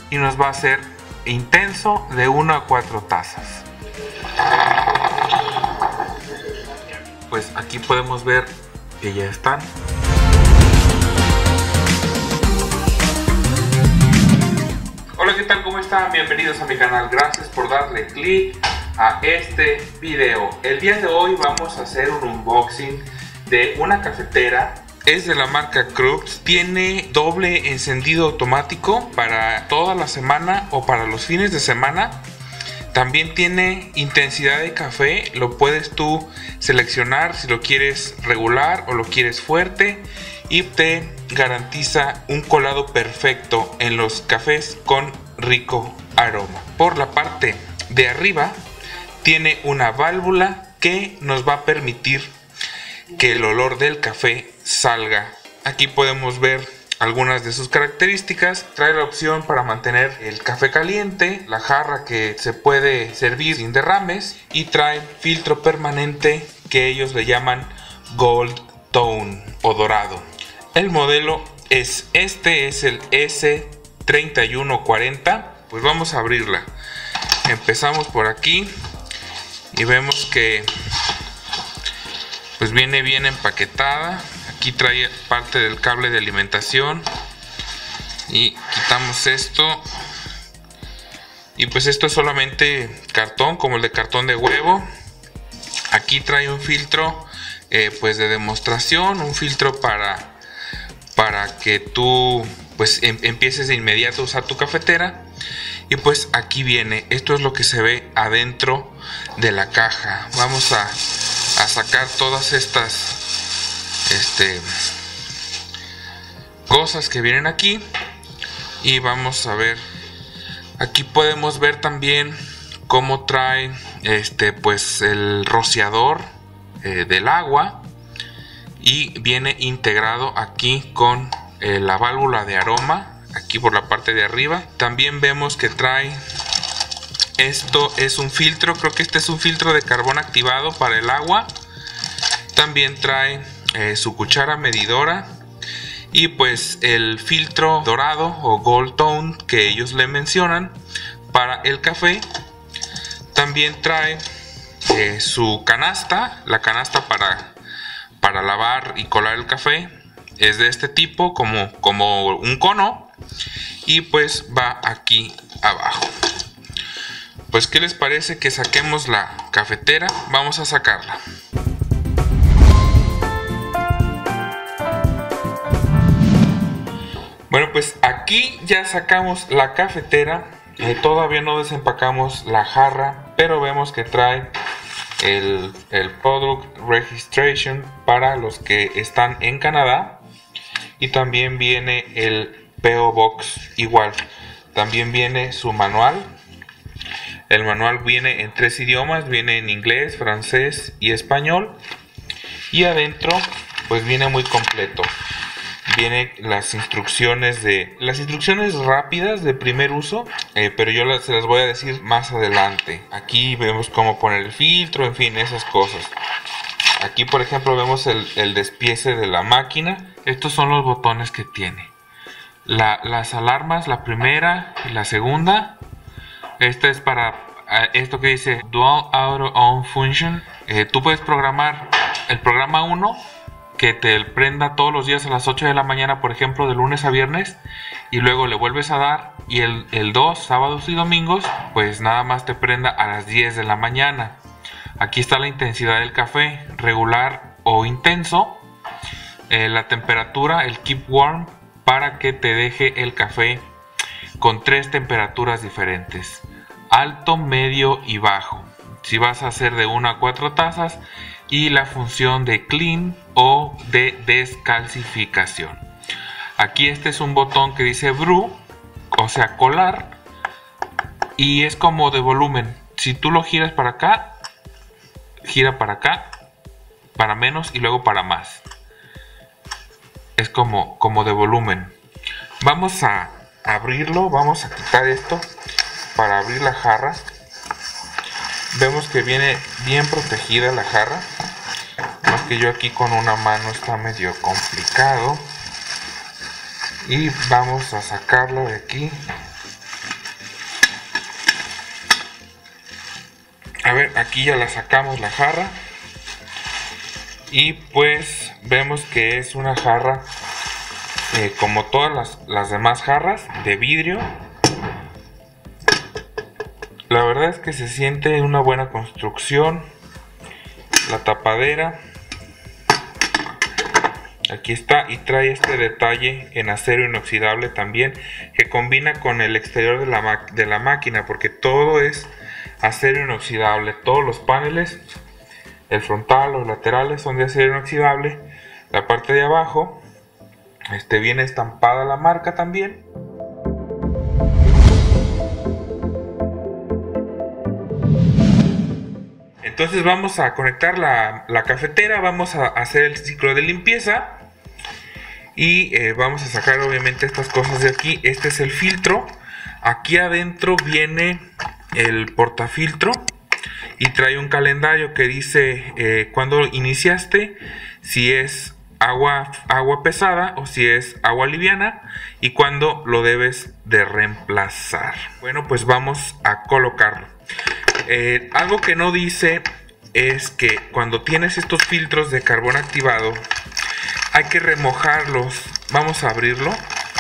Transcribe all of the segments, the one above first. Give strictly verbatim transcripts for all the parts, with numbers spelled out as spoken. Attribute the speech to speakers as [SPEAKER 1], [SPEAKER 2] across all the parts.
[SPEAKER 1] y nos va a hacer intenso de una a cuatro tazas. Pues aquí podemos ver que ya están. Hola, ¿qué tal? ¿Cómo están? Bienvenidos a mi canal. Gracias por darle clic a este video. El día de hoy vamos a hacer un unboxing de una cafetera. Es de la marca Krups. Tiene doble encendido automático para toda la semana o para los fines de semana. También tiene intensidad de café. Lo puedes tú seleccionar si lo quieres regular o lo quieres fuerte. Y te garantiza un colado perfecto en los cafés con rico aroma. Por la parte de arriba tiene una válvula que nos va a permitir que el olor del café salga. Aquí podemos ver algunas de sus características. Trae la opción para mantener el café caliente, la jarra que se puede servir sin derrames, y trae filtro permanente que ellos le llaman Gold Tone o dorado. El modelo es este, es el S treinta y uno cuarenta. Pues vamos a abrirla. Empezamos por aquí y vemos que pues viene bien empaquetada. Aquí trae parte del cable de alimentación y quitamos esto, y pues esto es solamente cartón, como el de cartón de huevo. Aquí trae un filtro eh, pues de demostración, un filtro para para que tú pues em empieces de inmediato a usar tu cafetera. Y pues aquí viene, esto es lo que se ve adentro de la caja. Vamos a, a sacar todas estas este, cosas que vienen aquí y vamos a ver. Aquí podemos ver también cómo trae este pues el rociador eh, del agua, y viene integrado aquí con eh, la válvula de aroma aquí por la parte de arriba. También vemos que trae, esto es un filtro, creo que este es un filtro de carbón activado para el agua. También trae eh, su cuchara medidora y pues el filtro dorado o Gold Tone que ellos le mencionan para el café. También trae eh, su canasta, la canasta para, para lavar y colar el café. Es de este tipo, como, como un cono, y pues va aquí abajo. Pues ¿qué les parece que saquemos la cafetera? Vamos a sacarla. Bueno, pues aquí ya sacamos la cafetera. Eh, todavía no desempacamos la jarra, pero vemos que trae el, el Product Registration para los que están en Canadá. Y también viene el P O Box igual. También viene su manual. El manual viene en tres idiomas. Viene en inglés, francés y español. Y adentro pues viene muy completo. Viene las instrucciones de las instrucciones rápidas de primer uso, eh, pero yo las, se las voy a decir más adelante. Aquí vemos cómo poner el filtro, en fin, esas cosas. Aquí por ejemplo vemos el, el despiece de la máquina. Estos son los botones que tiene. La, las alarmas, la primera y la segunda. Esta es para uh, esto que dice Dual Auto On Function. Eh, tú puedes programar el programa uno que te prenda todos los días a las ocho de la mañana, por ejemplo, de lunes a viernes, y luego le vuelves a dar, y el, el dos, sábados y domingos, pues nada más te prenda a las diez de la mañana. Aquí está la intensidad del café, regular o intenso. Eh, la temperatura, el Keep Warm, para que te deje el café con tres temperaturas diferentes: alto, medio y bajo. Si vas a hacer de una a cuatro tazas. Y la función de Clean o de descalcificación. Aquí este es un botón que dice Brew, o sea colar, y es como de volumen. Si tú lo giras para acá, gira para acá, para menos y luego para más. Es como, como de volumen. Vamos a abrirlo, vamos a quitar esto para abrir la jarra. Vemos que viene bien protegida la jarra. Más que yo aquí con una mano está medio complicado. Y vamos a sacarlo de aquí. A ver, aquí ya la sacamos la jarra. Y pues vemos que es una jarra eh, como todas las, las demás jarras de vidrio. La verdad es que se siente una buena construcción. La tapadera. Aquí está, y trae este detalle en acero inoxidable también, que combina con el exterior de la, de la máquina, porque todo es acero inoxidable. Todos los paneles, el frontal, los laterales son de acero inoxidable. La parte de abajo este, viene estampada la marca también. Entonces vamos a conectar la, la cafetera, vamos a hacer el ciclo de limpieza y eh, vamos a sacar obviamente estas cosas de aquí. Este es el filtro. Aquí adentro viene el portafiltro y trae un calendario que dice eh, cuando iniciaste, si es agua, agua pesada o si es agua liviana, y cuando lo debes de reemplazar. Bueno, pues vamos a colocarlo. Eh, algo que no dice es que cuando tienes estos filtros de carbón activado hay que remojarlos. Vamos a abrirlo.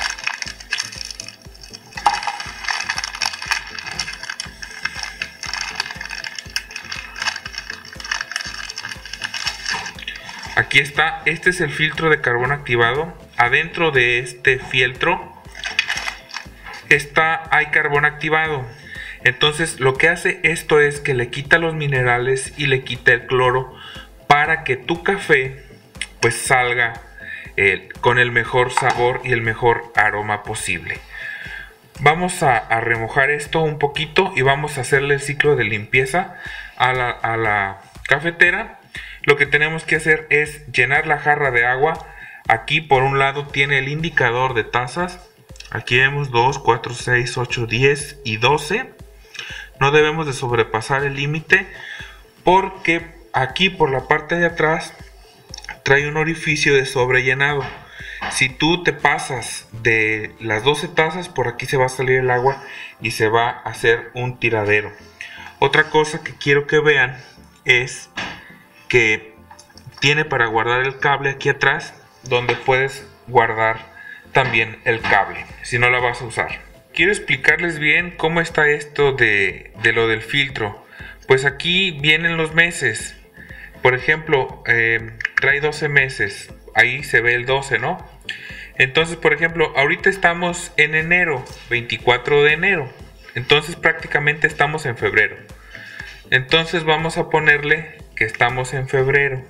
[SPEAKER 1] Aquí está, este es el filtro de carbón activado. Adentro de este fieltro está, hay carbón activado. Entonces lo que hace esto es que le quita los minerales y le quita el cloro para que tu café pues salga eh, con el mejor sabor y el mejor aroma posible. Vamos a, a remojar esto un poquito y vamos a hacerle el ciclo de limpieza a la, a la cafetera. Lo que tenemos que hacer es llenar la jarra de agua. Aquí por un lado tiene el indicador de tazas. Aquí vemos dos, cuatro, seis, ocho, diez y doce. No debemos de sobrepasar el límite porque aquí por la parte de atrás trae un orificio de sobrellenado. Si tú te pasas de las doce tazas, por aquí se va a salir el agua y se va a hacer un tiradero. Otra cosa que quiero que vean es que tiene para guardar el cable aquí atrás, donde puedes guardar también el cable si no la vas a usar. Quiero explicarles bien cómo está esto de, de lo del filtro. Pues aquí vienen los meses. Por ejemplo, eh, trae doce meses. Ahí se ve el doce, ¿no? Entonces, por ejemplo, ahorita estamos en enero, veinticuatro de enero. Entonces prácticamente estamos en febrero. Entonces vamos a ponerle que estamos en febrero.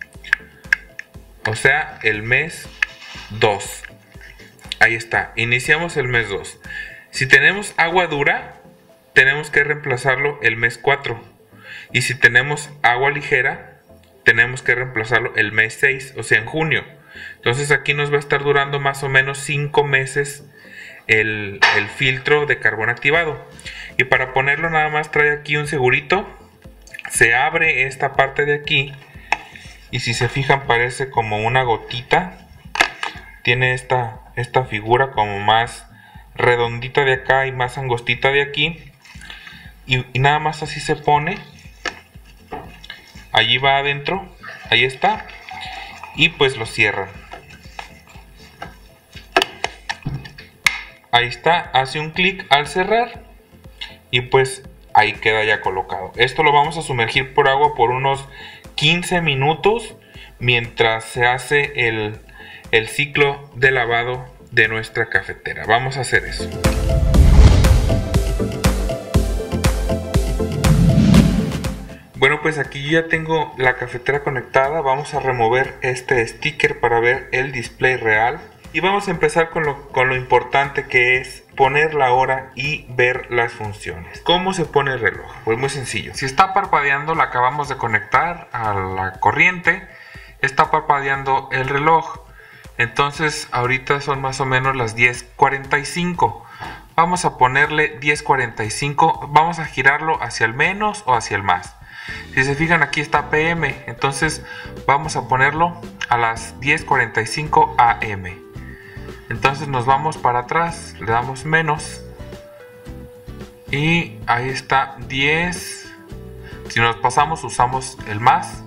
[SPEAKER 1] O sea, el mes dos. Ahí está, iniciamos el mes dos. Si tenemos agua dura, tenemos que reemplazarlo el mes cuatro. Y si tenemos agua ligera, tenemos que reemplazarlo el mes seis, o sea, en junio. Entonces aquí nos va a estar durando más o menos cinco meses el, el filtro de carbón activado. Y para ponerlo nada más trae aquí un segurito. Se abre esta parte de aquí y si se fijan parece como una gotita. Tiene esta, esta figura como más redondita de acá y más angostita de aquí. Y, y nada más así se pone. Allí va adentro. Ahí está. Y pues lo cierran. Ahí está. Hace un clic al cerrar. Y pues ahí queda ya colocado. Esto lo vamos a sumergir por agua por unos quince minutos. Mientras se hace el, el ciclo de lavado de nuestra cafetera. Vamos a hacer eso. Bueno, pues aquí ya tengo la cafetera conectada. Vamos a remover este sticker para ver el display real. Y vamos a empezar con lo, con lo importante, que es poner la hora y ver las funciones. ¿Cómo se pone el reloj? Pues muy sencillo. Si está parpadeando, la acabamos de conectar a la corriente. Está parpadeando el reloj. Entonces ahorita son más o menos las diez cuarenta y cinco. Vamos a ponerle diez cuarenta y cinco. Vamos a girarlo hacia el menos o hacia el más. Si se fijan, aquí está P M. Entonces vamos a ponerlo a las diez cuarenta y cinco A M. Entonces nos vamos para atrás. Le damos menos. Y ahí está diez. Si nos pasamos, usamos el más.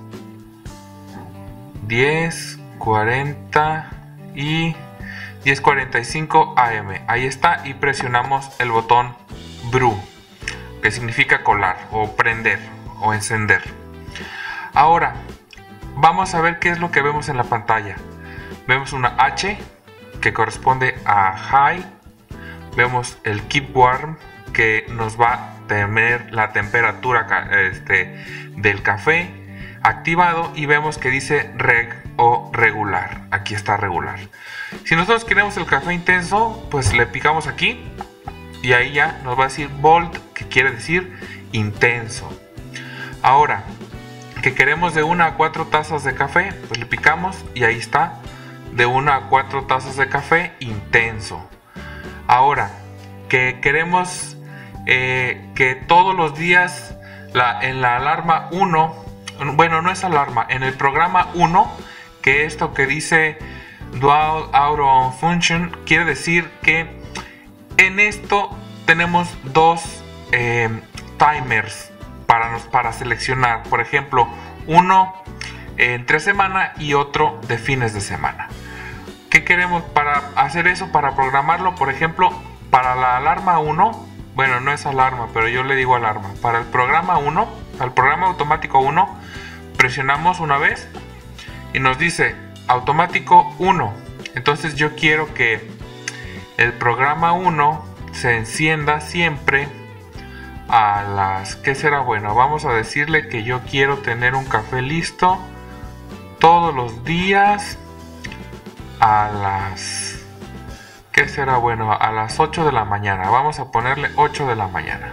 [SPEAKER 1] diez cuarenta y diez cuarenta y cinco A M. Ahí está, y presionamos el botón Brew, que significa colar o prender o encender. Ahora vamos a ver qué es lo que vemos en la pantalla. Vemos una H que corresponde a High. Vemos el Keep Warm, que nos va a tener la temperatura este, del café activado, y vemos que dice Reg o regular. Aquí está regular. Si nosotros queremos el café intenso, pues le picamos aquí y ahí ya nos va a decir Bold, que quiere decir intenso. Ahora que queremos de una a cuatro tazas de café, pues le picamos y ahí está, de una a cuatro tazas de café intenso. Ahora que queremos eh, que todos los días la, en la alarma uno, bueno, no es alarma, en el programa uno, que esto que dice Dual Auto Function, quiere decir que en esto tenemos dos eh, timers para, nos, para seleccionar. Por ejemplo, uno entre semana y otro de fines de semana. ¿Qué queremos para hacer eso? Para programarlo, por ejemplo, para la alarma uno, bueno, no es alarma, pero yo le digo alarma. Para el programa uno, al programa automático uno, presionamos una vez y nos dice automático uno. Entonces yo quiero que el programa uno se encienda siempre a las, ¿qué será bueno? Vamos a decirle que yo quiero tener un café listo todos los días a las, ¿qué será bueno? A las ocho de la mañana. Vamos a ponerle ocho de la mañana.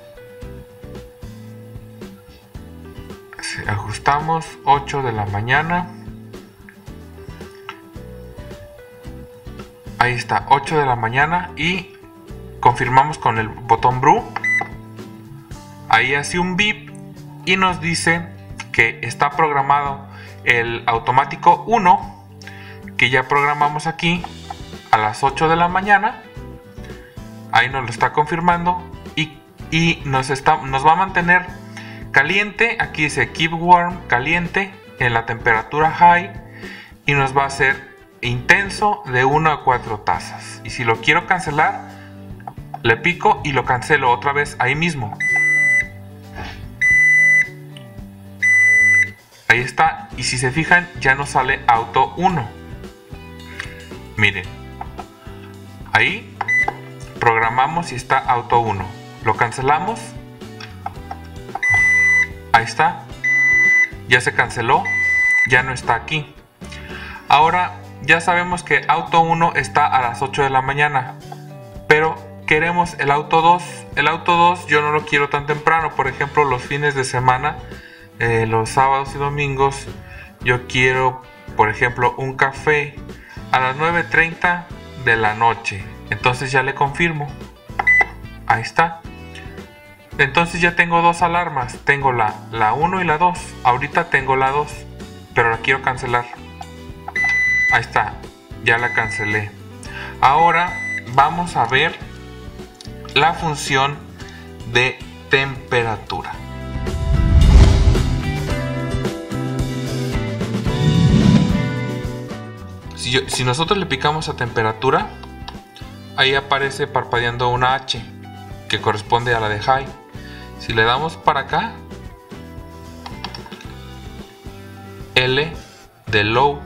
[SPEAKER 1] Si ajustamos ocho de la mañana. Ahí está, ocho de la mañana, y confirmamos con el botón Brew. Ahí hace un beep y nos dice que está programado el automático uno, que ya programamos aquí a las ocho de la mañana. Ahí nos lo está confirmando, y, y nos, está, nos va a mantener caliente. Aquí dice Keep Warm, caliente, en la temperatura High, y nos va a hacer intenso de una a cuatro tazas. Y si lo quiero cancelar, le pico y lo cancelo otra vez ahí mismo. Ahí está, y si se fijan, ya nos sale auto uno. Miren, ahí programamos y está auto uno. Lo cancelamos. Ahí está, ya se canceló, ya no está aquí. Ahora ya sabemos que auto uno está a las ocho de la mañana, pero queremos el auto dos. El auto dos yo no lo quiero tan temprano. Por ejemplo, los fines de semana, eh, los sábados y domingos, yo quiero, por ejemplo, un café a las nueve treinta de la noche. Entonces ya le confirmo. Ahí está. Entonces ya tengo dos alarmas. Tengo la, la uno y la dos. Ahorita tengo la dos, pero la quiero cancelar. Ahí está, ya la cancelé. Ahora vamos a ver la función de temperatura. Si, yo, si nosotros le picamos a temperatura, ahí aparece parpadeando una H que corresponde a la de High. Si le damos para acá, L de Low,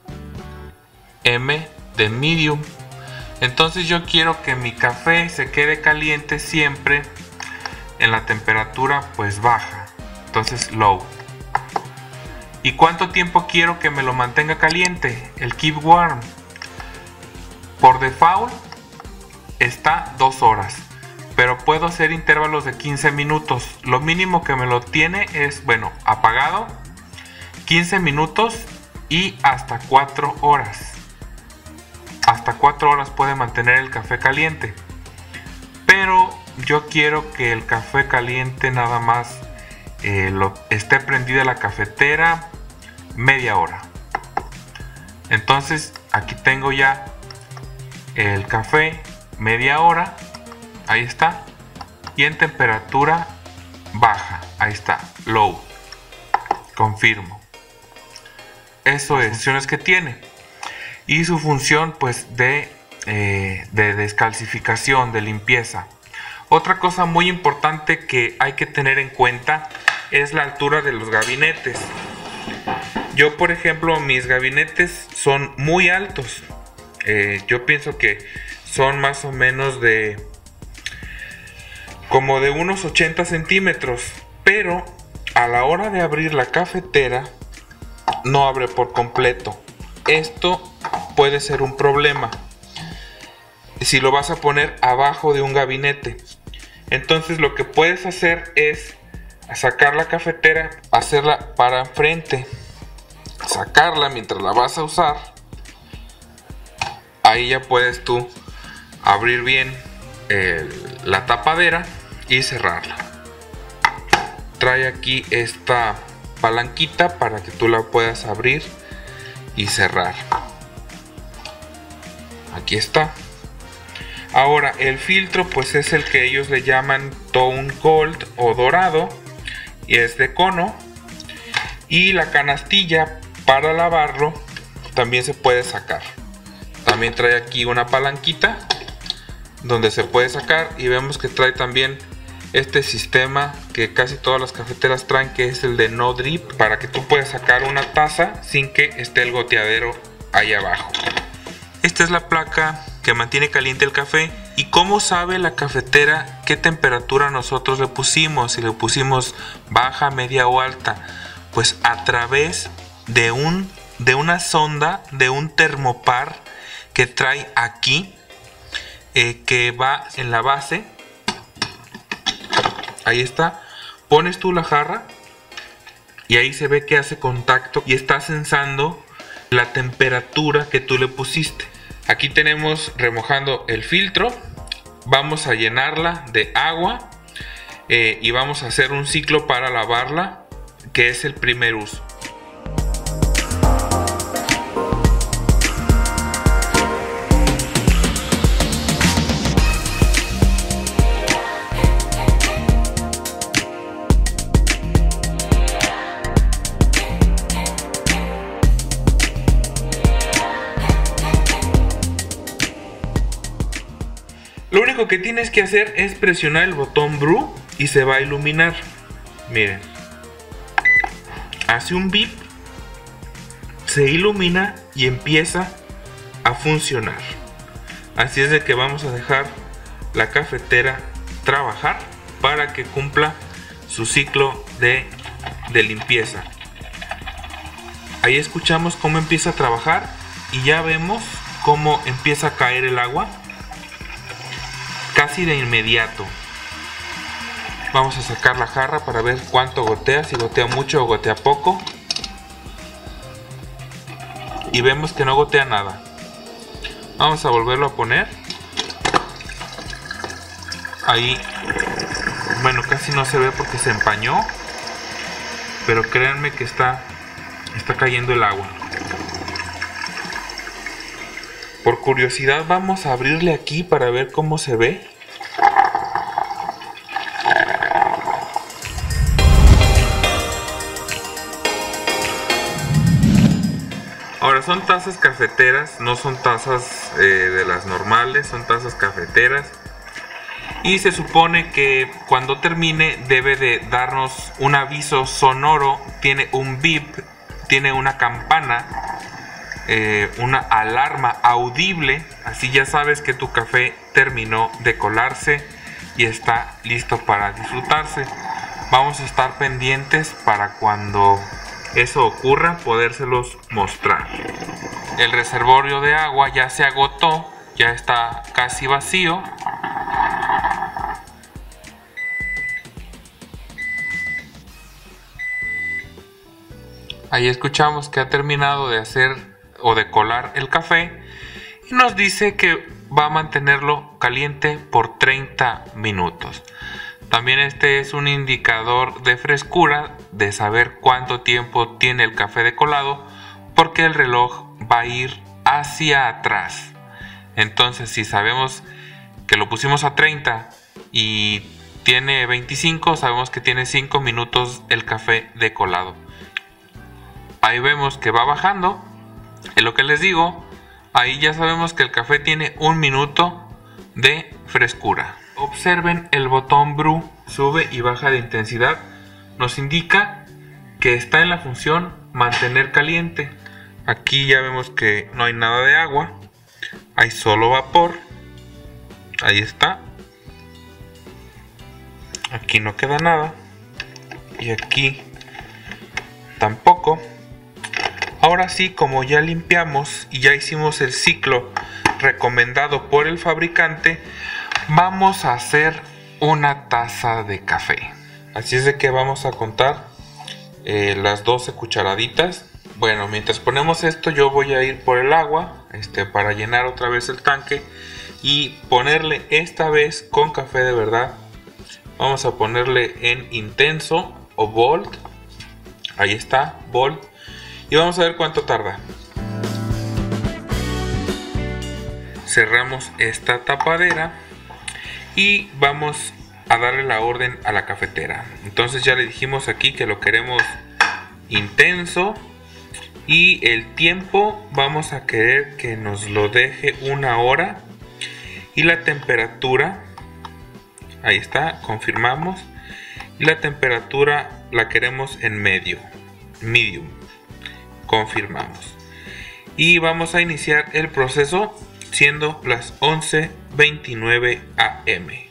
[SPEAKER 1] M de Medium. Entonces yo quiero que mi café se quede caliente siempre en la temperatura pues baja. Entonces Low. ¿Y cuánto tiempo quiero que me lo mantenga caliente? El Keep Warm. Por default está dos horas, pero puedo hacer intervalos de quince minutos. Lo mínimo que me lo tiene es, bueno, apagado, quince minutos y hasta cuatro horas. Hasta cuatro horas puede mantener el café caliente. Pero yo quiero que el café caliente nada más eh, lo, esté prendida la cafetera media hora. Entonces aquí tengo ya el café media hora. Ahí está. Y en temperatura baja. Ahí está, low. Confirmo. Eso es, funciones que tiene. Y su función pues de, eh, de descalcificación, de limpieza. Otra cosa muy importante que hay que tener en cuenta es la altura de los gabinetes. Yo, por ejemplo, mis gabinetes son muy altos. Eh, yo pienso que son más o menos de como de unos ochenta centímetros. Pero a la hora de abrir la cafetera no abre por completo. Esto puede ser un problema si lo vas a poner abajo de un gabinete. Entonces lo que puedes hacer es sacar la cafetera, hacerla para enfrente, sacarla mientras la vas a usar. Ahí ya puedes tú abrir bien eh, la tapadera y cerrarla. Trae aquí esta palanquita para que tú la puedas abrir y cerrar. Aquí está. Ahora el filtro pues es el que ellos le llaman Tone Gold o dorado y es de cono. Y la canastilla para lavarlo también se puede sacar. También trae aquí una palanquita donde se puede sacar y vemos que trae también este sistema que casi todas las cafeteras traen, que es el de no drip, para que tú puedas sacar una taza sin que esté el goteadero ahí abajo. Esta es la placa que mantiene caliente el café. ¿Y cómo sabe la cafetera qué temperatura nosotros le pusimos? Si le pusimos baja, media o alta. Pues a través de, un, de una sonda, de un termopar que trae aquí, eh, que va en la base. Ahí está. Pones tú la jarra y ahí se ve que hace contacto y está sensando la temperatura que tú le pusiste. Aquí tenemos remojando el filtro. Vamos a llenarla de agua eh, y vamos a hacer un ciclo para lavarla, que es el primer uso. Lo único que tienes que hacer es presionar el botón Brew y se va a iluminar. Miren. Hace un bip, se ilumina y empieza a funcionar. Así es de que vamos a dejar la cafetera trabajar para que cumpla su ciclo de, de limpieza. Ahí escuchamos cómo empieza a trabajar y ya vemos cómo empieza a caer el agua. Casi de inmediato. Vamos a sacar la jarra para ver cuánto gotea, si gotea mucho o gotea poco. Y vemos que no gotea nada. Vamos a volverlo a poner. Ahí, bueno, casi no se ve porque se empañó. Pero créanme que está, está cayendo el agua. Por curiosidad vamos a abrirle aquí para ver cómo se ve. Ahora son tazas cafeteras, no son tazas eh, de las normales, son tazas cafeteras. Y se supone que cuando termine debe de darnos un aviso sonoro, tiene un bip, tiene una campana. Eh, una alarma audible, así ya sabes que tu café terminó de colarse y está listo para disfrutarse. Vamos a estar pendientes para cuando eso ocurra podérselos mostrar. El reservorio de agua ya se agotó, ya está casi vacío. Ahí escuchamos que ha terminado de hacer o de colar el café y nos dice que va a mantenerlo caliente por treinta minutos. También este es un indicador de frescura, de saber cuánto tiempo tiene el café de colado, porque el reloj va a ir hacia atrás. Entonces si sabemos que lo pusimos a treinta y tiene veinticinco, sabemos que tiene cinco minutos el café de colado. Ahí vemos que va bajando. En lo que les digo, ahí ya sabemos que el café tiene un minuto de frescura. Observen el botón brew, sube y baja de intensidad. Nos indica que está en la función mantener caliente. Aquí ya vemos que no hay nada de agua, hay solo vapor. Ahí está. Aquí no queda nada y aquí tampoco. Ahora sí, como ya limpiamos y ya hicimos el ciclo recomendado por el fabricante, vamos a hacer una taza de café. Así es de que vamos a contar eh, las doce cucharaditas. Bueno, mientras ponemos esto, yo voy a ir por el agua este, para llenar otra vez el tanque y ponerle esta vez con café de verdad. Vamos a ponerle en intenso o bold. Ahí está, bold. Y vamos a ver cuánto tarda. Cerramos esta tapadera y vamos a darle la orden a la cafetera. Entonces ya le dijimos aquí que lo queremos intenso. Y el tiempo vamos a querer que nos lo deje una hora. Y la temperatura, ahí está, confirmamos. Y la temperatura la queremos en medio, medium. Confirmamos. Y vamos a iniciar el proceso siendo las once veintinueve a eme.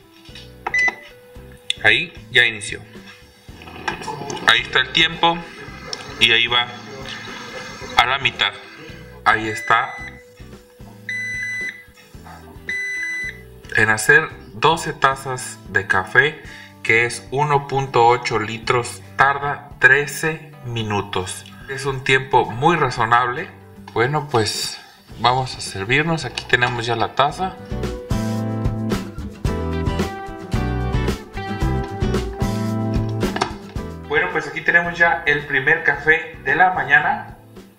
[SPEAKER 1] Ahí ya inició. Ahí está el tiempo y ahí va a la mitad. Ahí está. En hacer doce tazas de café, que es uno punto ocho litros, tarda trece minutos. Es un tiempo muy razonable. Bueno, pues vamos a servirnos. Aquí tenemos ya la taza. Bueno, pues aquí tenemos ya el primer café de la mañana.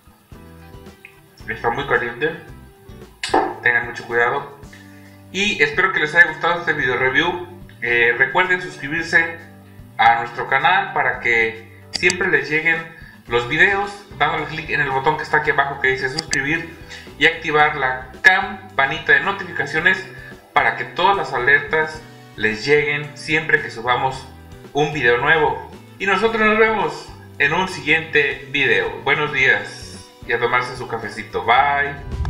[SPEAKER 1] Está muy caliente. Tengan mucho cuidado. Y espero que les haya gustado este video review. Eh, recuerden suscribirse a nuestro canal para que siempre les lleguen los videos, dándole clic en el botón que está aquí abajo que dice suscribir y activar la campanita de notificaciones para que todas las alertas les lleguen siempre que subamos un video nuevo. Y nosotros nos vemos en un siguiente video. Buenos días y a tomarse su cafecito. Bye.